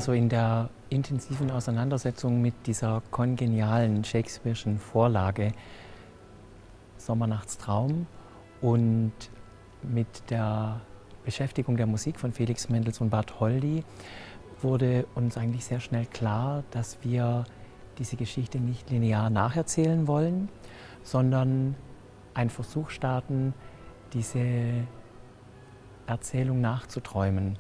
Also in der intensiven Auseinandersetzung mit dieser kongenialen Shakespeare'schen Vorlage Sommernachtstraum und mit der Beschäftigung der Musik von Felix Mendelssohn Bartholdy wurde uns eigentlich sehr schnell klar, dass wir diese Geschichte nicht linear nacherzählen wollen, sondern einen Versuch starten, diese Erzählung nachzuträumen.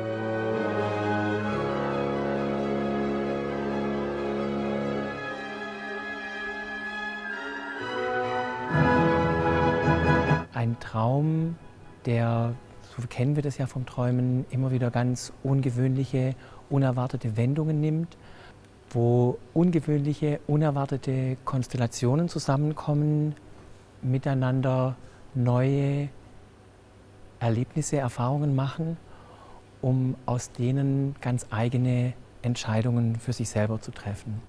Ein Traum, der, so kennen wir das ja vom Träumen, immer wieder ganz ungewöhnliche, unerwartete Wendungen nimmt, wo ungewöhnliche, unerwartete Konstellationen zusammenkommen, miteinander neue Erlebnisse, Erfahrungen machen, um aus denen ganz eigene Entscheidungen für sich selber zu treffen.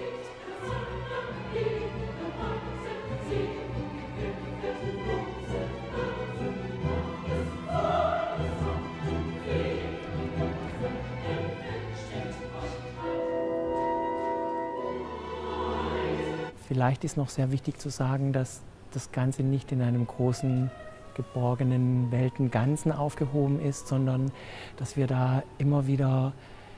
Vielleicht ist noch sehr wichtig zu sagen, dass das Ganze nicht in einem großen, geborgenen Weltenganzen aufgehoben ist, sondern dass wir da immer wieder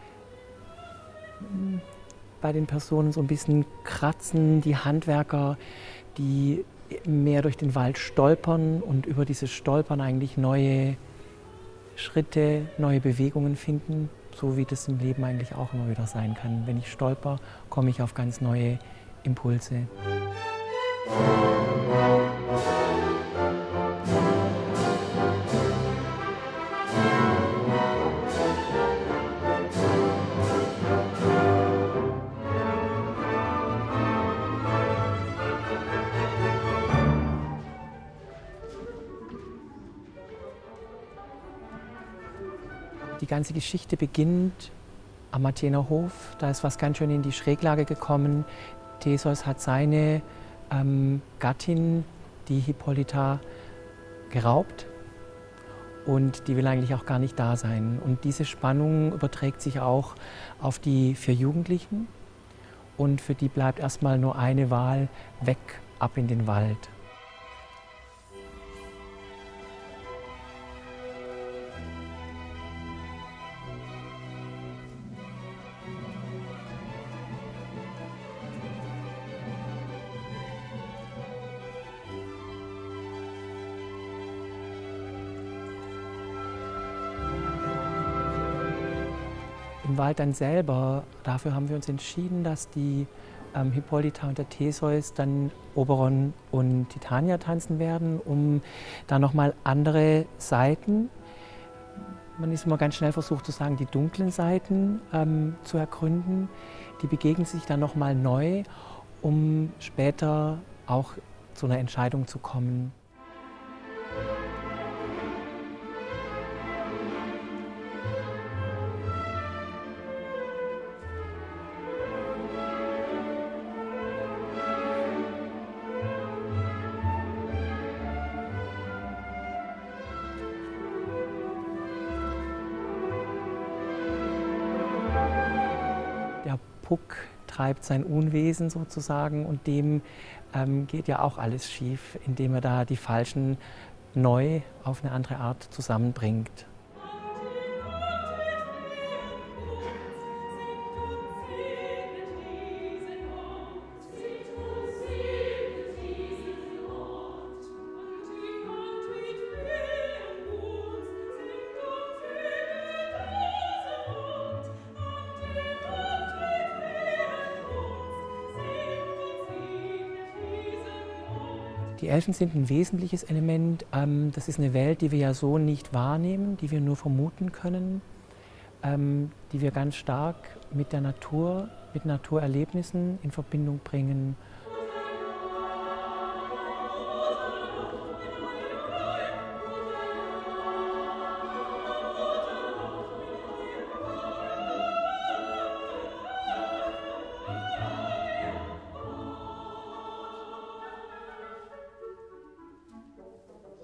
bei den Personen so ein bisschen kratzen, die Handwerker, die mehr durch den Wald stolpern und über dieses Stolpern eigentlich neue Schritte, neue Bewegungen finden, so wie das im Leben eigentlich auch immer wieder sein kann. Wenn ich stolper, komme ich auf ganz neue Impulse. Die ganze Geschichte beginnt am Athener Hof. Da ist was ganz schön in die Schräglage gekommen. Theseus hat seine Gattin, die Hippolyta, geraubt und die will eigentlich auch gar nicht da sein. Und diese Spannung überträgt sich auch auf die 4 Jugendlichen und für die bleibt erstmal nur eine Wahl: weg, ab in den Wald. Im Wald dann selber, dafür haben wir uns entschieden, dass die Hippolyta und der Theseus dann Oberon und Titania tanzen werden, um da nochmal andere Seiten, man ist immer ganz schnell versucht zu sagen, die dunklen Seiten zu ergründen. Die begegnen sich dann nochmal neu, um später auch zu einer Entscheidung zu kommen. Der Puck treibt sein Unwesen sozusagen und dem geht ja auch alles schief, indem er da die Falschen neu auf eine andere Art zusammenbringt. Die Elfen sind ein wesentliches Element. Das ist eine Welt, die wir ja so nicht wahrnehmen, die wir nur vermuten können, die wir ganz stark mit der Natur, mit Naturerlebnissen in Verbindung bringen.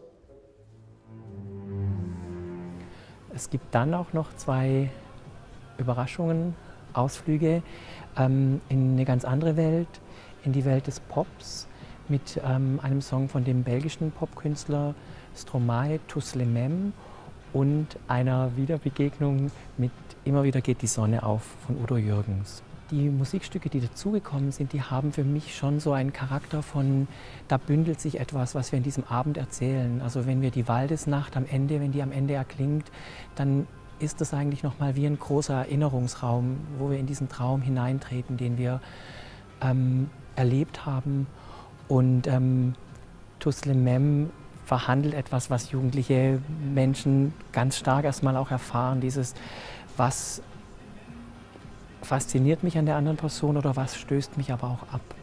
Es gibt dann auch noch 2 Überraschungen, Ausflüge in eine ganz andere Welt, in die Welt des Pops mit einem Song von dem belgischen Popkünstler Stromae, Tous les mêmes und einer Wiederbegegnung mit Immer wieder geht die Sonne auf von Udo Jürgens. Die Musikstücke, die dazugekommen sind, die haben für mich schon so einen Charakter von, da bündelt sich etwas, was wir in diesem Abend erzählen. Also wenn wir die Waldesnacht am Ende, wenn die am Ende erklingt, dann ist das eigentlich nochmal wie ein großer Erinnerungsraum, wo wir in diesen Traum hineintreten, den wir erlebt haben. Und Tous les mêmes verhandelt etwas, was jugendliche Menschen ganz stark erstmal auch erfahren, dieses, was fasziniert mich an der anderen Person oder was stößt mich aber auch ab.